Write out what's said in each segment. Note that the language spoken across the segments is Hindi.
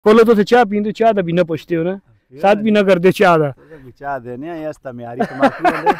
कोलो तुस चाह पींदे, चाह दा बिना पुछदे हो ना, साथ भी ना करदे चाह दा। चाह देने आ यस तमियारी तमाकू वाले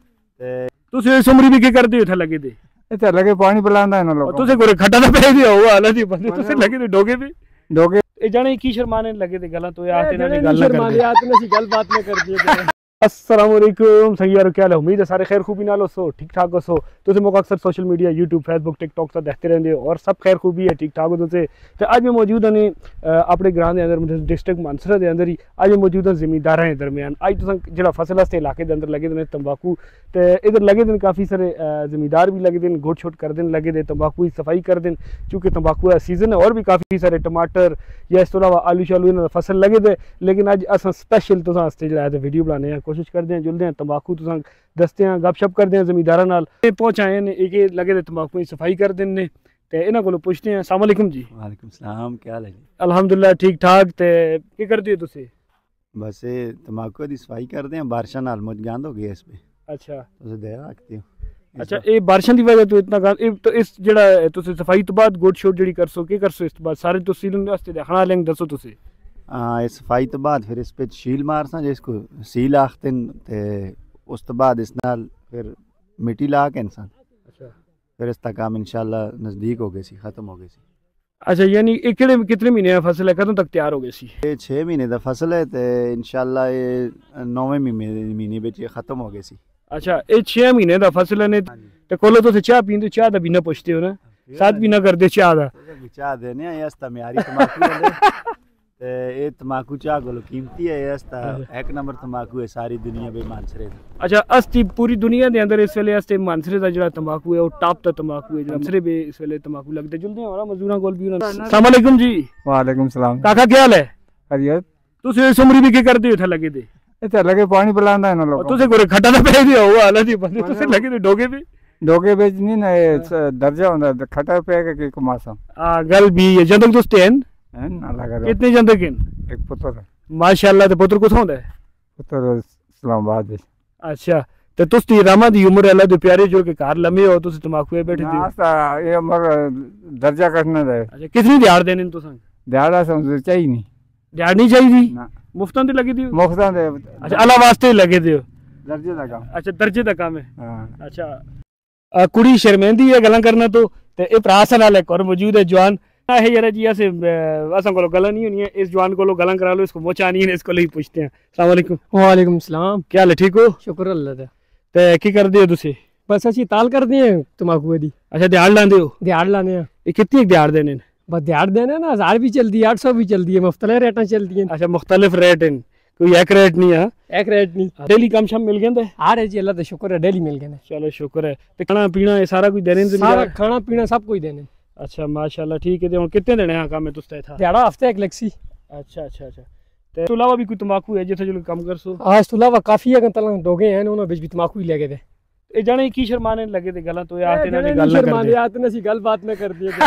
ते तुस इस उम्र भी के करदे हो इत्थे लगे दे? इत्थे लगे पानी पिलांदा इन्हां लोकां तुस कोई खट्टा दा पे दिया हो हाल दी बंदे तुस लगे दे डोगे पे डोगे ए जाने की शर्माने लगे दे गल्लां तो आते ना गल ना शर्माने आते ना सी गल बात ना कर दिए। अस्सलाम वालेकुम सयारो, क्या हाल है? उम्मीद है सारे खैर खूबी नाल हो, ठीक ठाक हो। तुम मौका अक्सर social media YouTube Facebook TikTok से देखते रहते हो और सब खैर खूबी है, ठीक ठाक हो तुसे। तो अज मैं मौजूद ने अपने ग्रां के अंदर डिस्ट्रिक्ट मानसरा के अंदर ही अज मैं मौजूद हाँ जमींदारों के दरम्यान। अज तुम जो फसल वास्ते इलाके के अंदर लगे ने तंबाकू, तो इधर लगे दिन काफ़ी सारे जमींदार भी लगे दिन, गुड़ छुट करते हैं लगे दे, तंबाकू की सफाई करते हैं चूँकि तंबाकू का सीजन है। और भी काफ़ी सारे टमाटर या इस तो अलावा आलू शालू इन्होंने फसल लगे दे। लेकिन अज अस स्पैशल तुस आस्ते जो है वीडियो बनाने हैं, कोशिश करते हैं जुलते हैं तंबाकू तुस दसते हैं, गपशप करते हैं जमींदारों नाल। पहुँच आए हैं एक लगे दे तंबाकू की सफाई करते हैं, तो इन्हों को पूछते हैं। अस्सलाम वालेकुम जी। वालेकुम सलाम, क्या हाल है जी? अल्हम्दुलिल्लाह ठीक ठाक। तो क्या करते हो तुसी? बस ये तंबाकू की सफाई करते हैं, बारिशा नाल मुझ गंद हो गया इस पे। अच्छा तुस दया रखते हो। अच्छा, ये बारिशों की वजह तो इतना गंद, तो इस जड़ा तुसी सफाई तो बाद गुड़ शोड़ जी करसो, क्या करसो इस तो बाद सारे तो सीलन वास्ते देखना लेंगे, दसो तुसी। हाँ, इस सफाई तो बाद फिर इस पे शील मारसा जिसको सील आखते हैं, उस तो बाद इस नाल फिर मिट्टी ला के इंसान अच्छा फिर इसका काम इंशाल्लाह नज़दीक हो गई सी, ख़त्म हो गई सी। अच्छा, यानी ये कितने महीने फसल है, कदों तक तैयार हो गई सी? ये 6 महीने का फसल है, तो इंशाल्लाह ये 9वें महीने में ये ख़त्म हो गई सी। अच्छा, ये 6 महीने का फसल है, तो कोलो तुस चाह पींदे, चाह दा बिना पुछदे हो ना, साथ भी ना करदे चाह दा। चाह देने आ यस तमियारी तमाकू वाले ते ये तमाकू चाह कोलो कीमती है, यस ता एक नंबर तमाकू है सारी दुनिया में मानसरे दा। अच्छा, अस्ती पूरी दुनिया के अंदर इस वेले अस्ते मानसरे दा जो तंबाकू है वो टॉप दा तंबाकू है, जो मानसरे पे इस वेले तंबाकू लगते जुलते हैं। और मजदूरां कोल भी उन्होंने। अस्सलाम वालेकुम जी। वालेकुम सलाम। काका क्या हाल है? खैरियत। तुस इस उम्र भी के करदे हो इत्थे लगे दे? इत्थे लगे पानी पिलांदा इन्हां लोकां। तुसे कोई खट्टा दा पे दिया हो हाल दी बंदे तुसे लगे दे डोगे पे डोगे बेच नहीं ना, ये दर्जा होंदा खटा पे के कमासा। गल भी है जंदक दोस्त हैं ना लगा कितने जंदक हैं? एक पुत्र माशाल्लाह। ते पुत्र कुथों दा है? पुत्र इस्लामाबाद विच। अच्छा, तो तुस दी रामा दी उम्र अल्लाह दे प्यारे जो के घर लम्हे हो, तुस तंबाकू पे बैठे दी। नास्ता ये उम्र दर्जा कटने दे। अच्छा, कितनी दिहाड़ देने तुस? दिहाड़ा समझ चाहिए नहीं, दिहाड़ नहीं चाहिए ना मुफ्तां ते लगी दी? मुफ्तां दे। अच्छा, अल्लाह वास्ते लगे दे। दर्जे दा काम। अच्छा, दर्जे दा काम है। हां अच्छा, कुड़ी शर्मेंदी है गल्लां करना तो ए भरा सा नाल एक और मौजूद है जवान है यार जी। ऐसे असां कोलो गल्लां नहीं होनी है, इस जवान कोलो गल्लां करा लो, इसको मोचा नहीं है, इसको ही पूछते हैं। अस्सलाम वालेकुम। वालेकुम सलाम। क्या हाल है, ठीक हो? शुक्र अल्लाह दा। ते की करदे हो तुसी? बस असी ताल करदे हैं तंबाकू दी। अच्छा, दिहाड़ लांदे हो? दिहाड़ लाने हैं। ये कितनी दिहाड़ देने ने? बस दिहाड़ देने ना 1000 भी चलती है, 800 भी चलती है, मुख्तलिफ रेटां चलती हैं। अच्छा, मुख्तलिफ रेट हैं, कोई एक रेट नहीं है? एक रेट नहीं। डेली कम शम मिल गए? आ रहे जी, अल्लाह का शुक्र है, डेली मिल गए। चलो शुक्र है। तो खाना पीना ये सारा कुछ देने? सारा खाना पीना सब कुछ देने। अच्छा माशाल्लाह, ठीक है। तो कितने देने हैं काम में तुस्ते था? दिहाड़ा हफ्ते एक लक्सी। अच्छा अच्छा अच्छा। तो इसके अलावा भी कोई तंबाकू है जिथे जो कम कर सो? आज तो अलावा काफी है, तला डोगे हैं उन्होंने बीच भी तंबाकू ही लगे थे। ए जाने की शर्माने लगे थे गल्लां तो आते ना गल ना शर्माने आते ना सी गल बात ना कर दिए।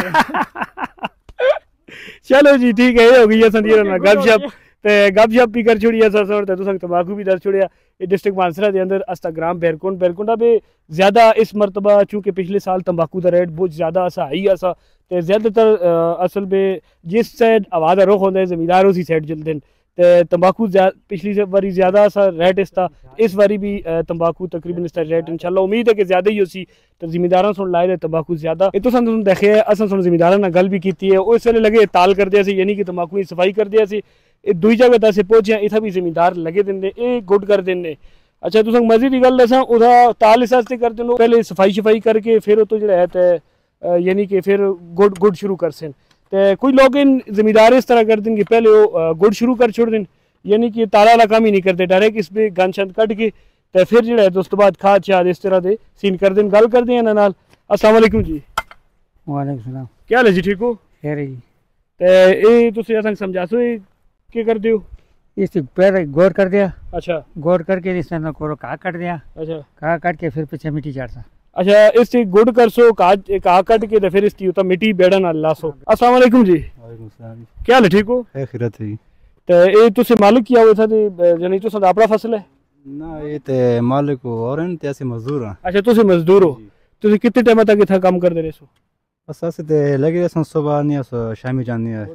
चलो जी ठीक है, ये हो गई है संदीर ना गपशप, ते गपशप भी कर छोड़ी है सर ते तुसा तंबाकू भी दस छोड़िया। ये डिस्ट्रिक्ट मानसरा के अंदर अस्ता ग्राम बैरकुंडा पे ज़्यादा इस मरतबा चूँकि पिछले साल तंबाकू का रेट बहुत ज़्यादा असा हाई असा, तो ज़्यादातर असल में जिस साइड आवाज़ रुख होता है जमींदार उसी साइड चलते हैं। तो तंबाकू पिछली बारी ज़्यादा सा रेट इसका, इस बारी भी तंबाकू तकरीबन इसका रेट इंशाल्लाह उम्मीद है कि ज़्यादा ही होसी। तो जिमीदारां सुन लाए तंबाकू ज़्यादा ये तो तुम देखे अस जिमीदारां नाल गल भी की है, उस वेले लगे ताल कर दिया यानी कि तंबाकू की सफाई कर दिया। ये दुई जगह तक अस पहुंचे, इतना भी जिमीदार लगे देंगे, ये गुड कर देंगे। अच्छा, तुम मजे की गल दसा उदा ताल इस वास्ते करते हो, पहले सफाई शफाई करके फिर तो जो है तो यानी कि फिर गुड शुरू कर सन। तो कोई लोग इन जिमीदार इस तरह कर दें कि पहले वो गुड शुरू कर छोड़ दें, यानी कि ताला वाला काम ही नहीं करते, डायरेक्ट इस पर गंद शंद कट के तो फिर जो है तो उस तो बाद खाद शाद इस तरह के सीन कर दें। गल कर दें नाल। अस्सलाम वालेकुम जी। वालेकुम सलाम। क्या हाल है जी, ठीक हो? खैर जी। तो ये तुम असें समझासो ये क्या कर दो? इस पहले गौर कर दिया। अच्छा, गौर करके इस तरह को घाह कट दिया। अच्छा, घाह काट के फिर पीछे मिट्टी चाड़ता। अच्छा, इससे गुड़ कर सो घाह कट के तो फिर इसकी उतना मिट्टी बेड़ा नाल लासो। अस्सलाम वालेकुम जी। वालेकुम सलाम। क्या हाल है, ठीक हो? खैरियत है। तो ये तुसे मालिक किया हुआ था यानी तुसा अपना फसल है ना? ये ते मालिक और हैं ते ऐसे मजदूर हैं। अच्छा, तुसे मजदूर हो। तुसे कितने टाइम तक इतना काम करते रहे सो? बस ऐसे ते लगे रहे सुबह नहीं शामी जानी है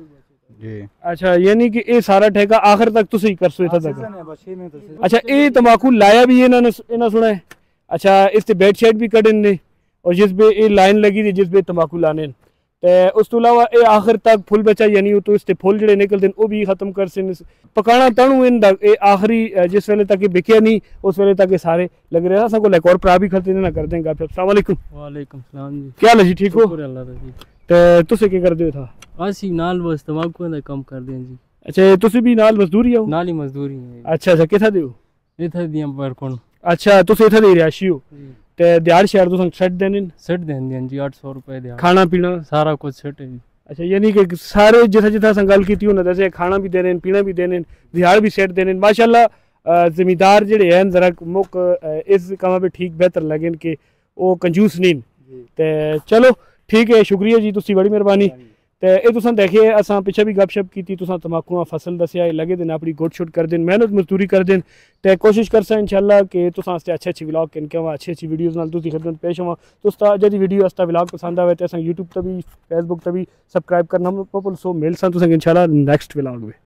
जी अच्छा यानी कि ये सारा ठेका आखिर तक तुसी कर सो इतना तक सीजन है बस ये में तो सीजन। अच्छा ये तंबाकू लाया भी इन्होंने सुना है अच्छा इस ते बेड शेड भी कड़न ने और जिस पे ये लाइन लगी थी जिस पे तंबाकू लाने ते उस तो अलावा ये आखिर तक फुल बचा यानी वो तो इस ते फुल जड़े निकलते वो भी खत्म कर सन पकाना तणु इन ये आखिरी जिस वेले तक ये बिके नहीं उस वेले तक ये सारे लग रहे हैं को एक और भरा भी खर्चे ना कर देंगे आप अस्सलाम वालेकुम वालेकुम सलाम जी क्या हाल है जी ठीक हो शुक्र अल्लाह दा जी ते तुसे क्या करदे हो था ਅਸੀਂ ਨਾਲ ਬਸ ਤਮਾਕੂ ਦਾ ਕੰਮ ਕਰਦੇ ਹਾਂ ਜੀ अच्छा तुसी भी नाल मजदूरी आओ ਨਾਲ ਹੀ ਮਜ਼ਦੂਰੀ ਹੈ अच्छा अच्छा किथा दे हो ਇਥੇ ਦੀਆਂ ਬਰਕੋਣ अच्छा तुसी इथा दे रिहायशी हो ते दिहाड़ शहर तुसां छड्ड देने न? ਸੱਟ ਦਿੰਦੇ ਜੀ 800 ਰੁਪਏ ਦੇ खाना पीना ਸਾਰਾ ਕੁਝ ਸੱਟ ਹੈ ਜੀ अच्छा यानी कि सारे जिथा जिथा असां गल कीती उन्हें जैसे खाना भी देने पीना भी देने दिहाड़ भी सेट देने माशाल्लाह जिमीदार जेड़े हैं जरा मुक इस काम पे ठीक बेहतर लगे कि वो कंजूस नहीं ते चलो ठीक है शुक्रिया जी तुसी बड़ी मेहरबानी ते ये तुसां देखिए असां पिछे भी गपशप कीती तुसां तंबाकू फसल दसिया लगे दिन अपनी गुट शुट कर दिन मेहनत मजदूरी कर दिन ते कोशिश करसा इंशाल्लाह कि तुसां आस्ते अच्छे अच्छे व्लॉग किन के अच्छी अच्छी वीडियोस नाल तुसी खिदमत पेश होवां तुस्ता जदी वीडियो आस्ता व्लॉग पसंद आवे ते असां यूट्यूब ते भी फेसबुक ते भी सब्सक्राइब करना मत भुल्लो मिलसां तुसां इंशाल्लाह नेक्स्ट व्लॉग में।